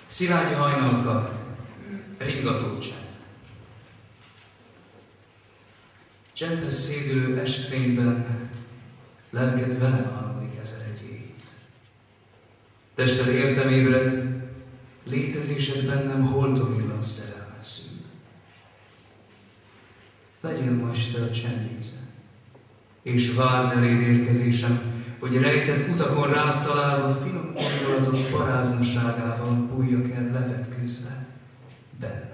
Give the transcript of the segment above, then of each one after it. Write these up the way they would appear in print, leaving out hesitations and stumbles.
Szilágyi hajnalka, ringató csend. Csendhez szédülő estfényben lelked velem álmodik ezer egy éjt. Tested értem ébred, létezésed bennem holtomillan szerelmet szül. Legyél ma este a csendéze, és várd eléd érkezésem, hogy rejtett utakon rád találva finom gondolatok paráznaságával bújjak el levetkőzve benned.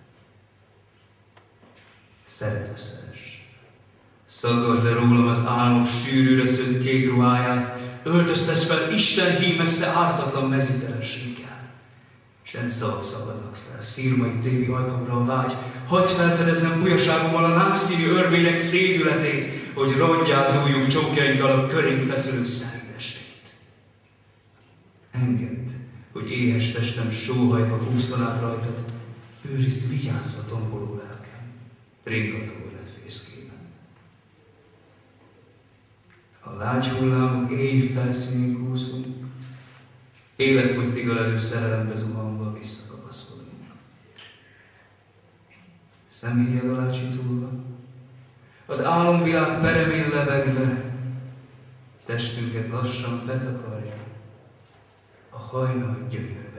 Szeretve szeress, szaggadd le rólam az álmok sűrűre szőtt kék ruháját, öltöztess fel Isten hímezte ártatlan mezítelenséggel. Csend szavak szabadnak fel, szírmai tévi ajkamra a vágy, hagyd felfedeznem bujaságommal a lángszívű örvények szédületét, hogy rongyát dúljuk csókjainkkal a körénk feszülő szerintestét. Engedd, hogy éhes testem sóhajtva húzzon át rajtad, őrizd vigyázva tomboló lelkem, ringató életfészkében. A lágy hullámok éj felszínén kúszunk, életfogytiggal elő szerelembe zuhanva visszakapaszkodunk. Szemhéjad alá csitulva, az álomvilág peremén lebegve, testünket lassan betakarja a hajnal gyönyör.